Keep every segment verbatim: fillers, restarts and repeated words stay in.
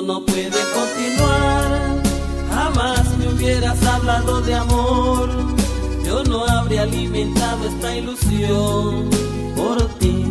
esto no puede continuar. Jamás me hubieras hablado de amor, yo no habría alimentado esta ilusión por ti.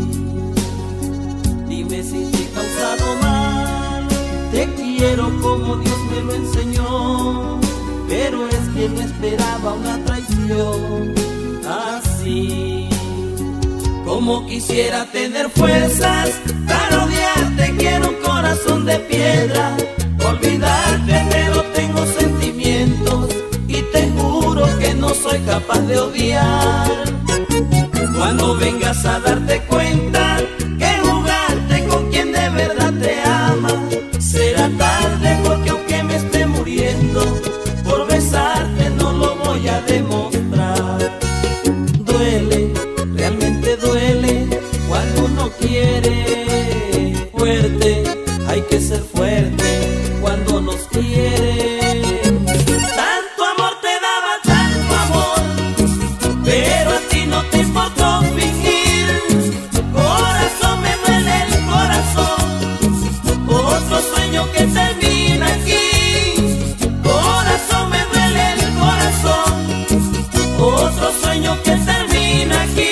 Dime si te he causado mal, te quiero como Dios me lo enseñó, pero es que no esperaba una traición así. Como quisiera tener fuerzas para odiarte, quiero un corazón de piedra, olvidarte pero tengo sentimientos y te juro que no soy capaz de odiar. Cuando vengas a darte cuenta que jugaste con quien de verdad te ama, será tarde porque aunque me esté muriendo por besarte no lo voy a demostrar. Duele, realmente duele cuando uno quiere fuerte, hay que ser fuerte cuando nos quiere. Tanto amor te daba, tanto amor, pero a ti no te importó fingir. Corazón, me duele el corazón, otro sueño que termina aquí. Corazón, me duele el corazón, otro sueño que termina aquí.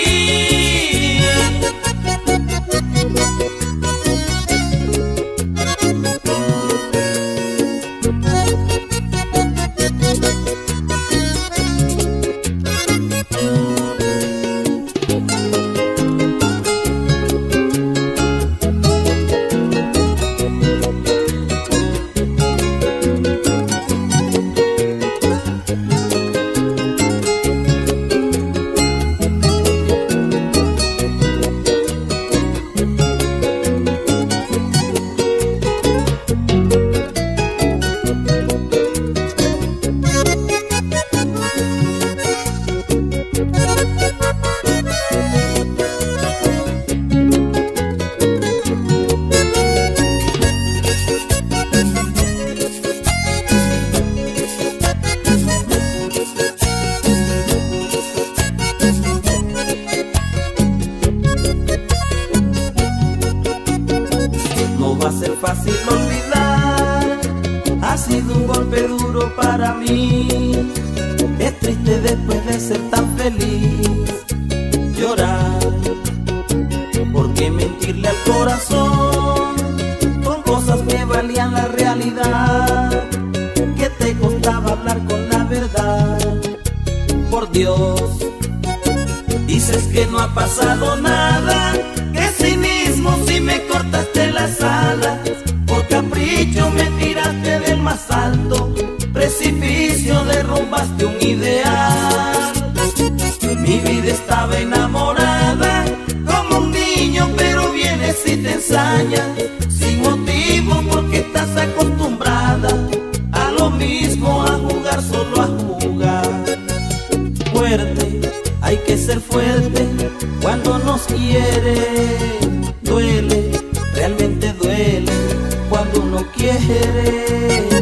Va a ser fácil olvidar, ha sido un golpe duro para mí. Es triste después de ser tan feliz llorar, porque mentirle al corazón con cosas que valían la realidad, que te costaba hablar con la verdad. Por Dios, dices que no ha pasado nada, que cinismo si me cortaste las alas, por capricho me tiraste del más alto precipicio, derrumbaste un ideal. Mi vida estaba enamorada como un niño, pero vienes y te ensañas sin motivo porque estás acostumbrada a lo mismo, a jugar solo a jugar. Fuerte, hay que ser fuerte cuando nos quiere. Duele, realmente duele cuando uno quiere.